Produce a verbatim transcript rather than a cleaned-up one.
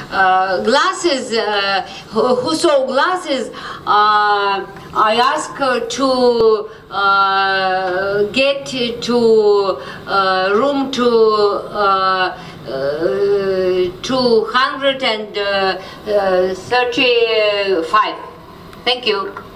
uh, glasses, uh, who, who sold glasses, uh, I asked her to uh, get to uh, room to uh, uh, two hundred thirty-five. Thank you.